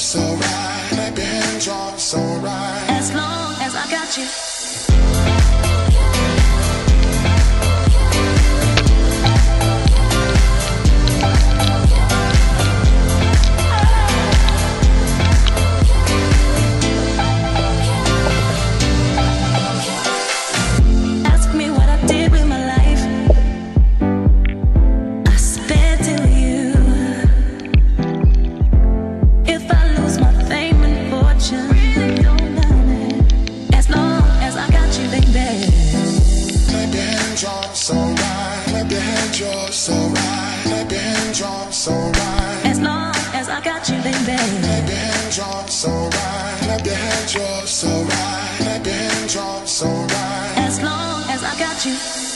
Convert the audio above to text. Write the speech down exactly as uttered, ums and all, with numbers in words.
so right. Clap your hands, you're so right. As long as I got you. So right, clap your hands, you're so right. Clap your hands, you're so right. As long as I got you, baby. Clap your hands, you're so right. Clap your hands, you're so right. Clap your hands, you're so right. As long as I got you.